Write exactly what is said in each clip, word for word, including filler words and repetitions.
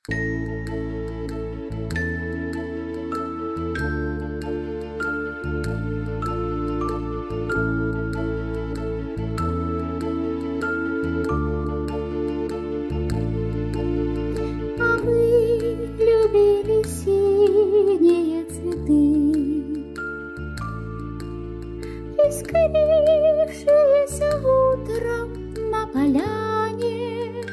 А вы любили синие цветы, искрившиеся утром на поляне,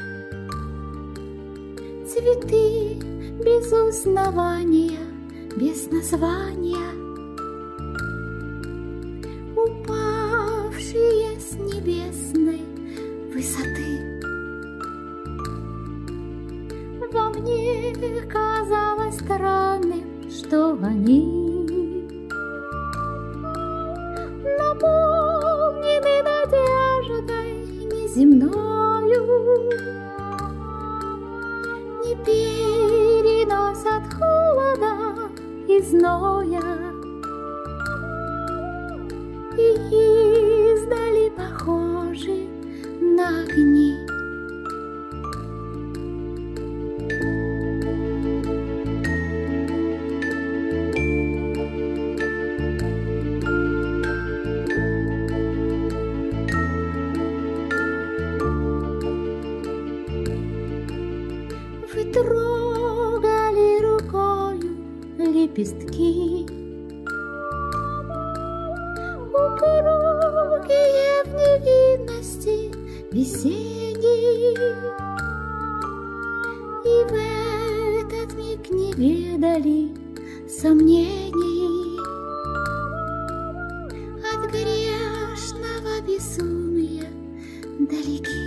цветы без узнавания, без названия, упавшие с небесной высоты. Во мне казалось странным, что они наполнены надеждой неземною, не переносят холода и зноя, и издали похожи на огни. Вы трогали рукою лепестки, упругие в невинности весенней, и в этот миг не ведали сомнений. От грешного безумия далеки.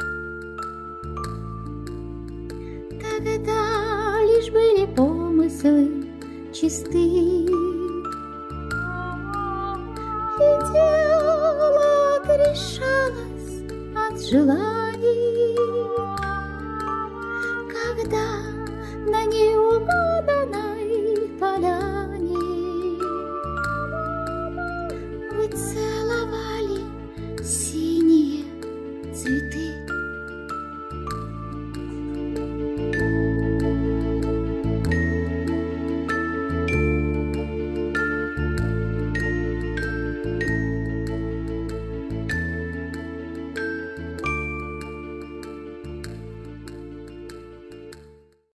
Тогда лишь были помыслы чисты, и тело отрешалось от желаний.